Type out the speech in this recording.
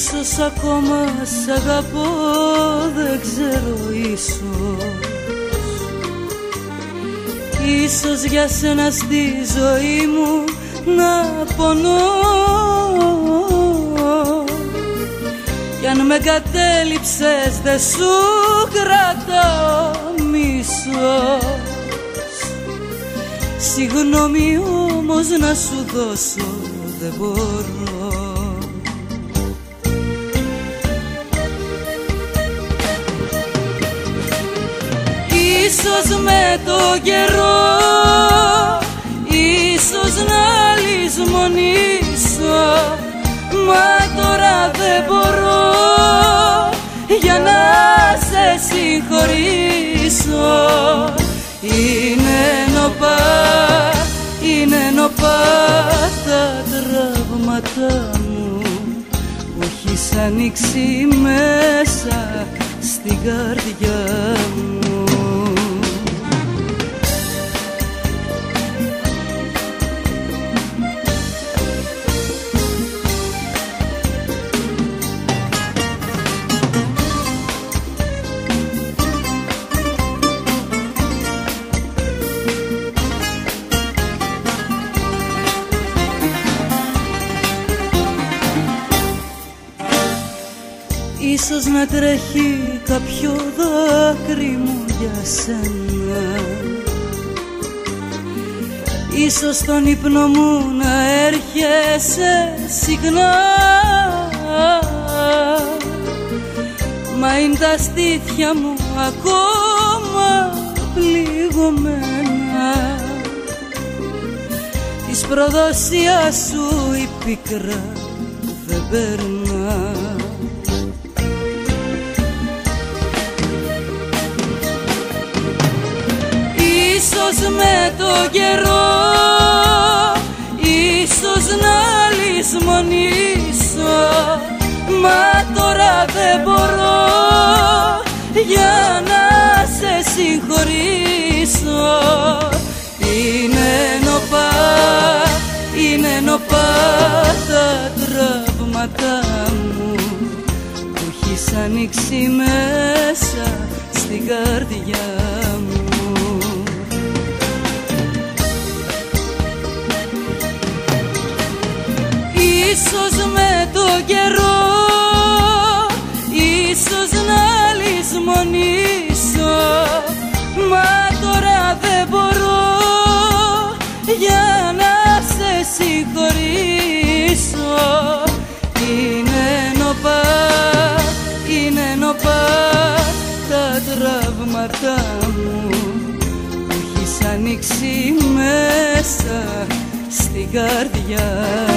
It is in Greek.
Ίσως ακόμα σ' αγαπώ, δεν ξέρω, ίσως για σένα στη ζωή μου να πονώ. Κι αν με κατέληψες δεν σου κρατάω μίσος. Συγγνώμη όμως να σου δώσω δεν μπορώ. Ίσως με το καιρό, ίσως να λησμονήσω, μα τώρα δεν μπορώ για να σε συγχωρήσω. Είναι νοπά τα τραύματα μου που έχεις ανοίξει μέσα στην καρδιά μου. Ίσως να τρέχει κάποιο δάκρυ μου για σένα, ίσως στον ύπνο μου να έρχεσαι συχνά, μα είναι τα στήθια μου ακόμα πληγωμένα, της προδοσίας σου η πίκρα δεν περνά. Ίσως με το καιρό, ίσως να λησμονήσω, μα τώρα δεν μπορώ για να σε συγχωρήσω. Είναι νοπά τα τραύματα μου που έχεις ανοίξει μέσα στην καρδιά μου. Ίσως με το καιρό, ίσως να λησμονήσω, μα τώρα δεν μπορώ για να σε συγχωρήσω. Είναι νοπά τα τραύματα μου που έχεις ανοίξει μέσα στην καρδιά.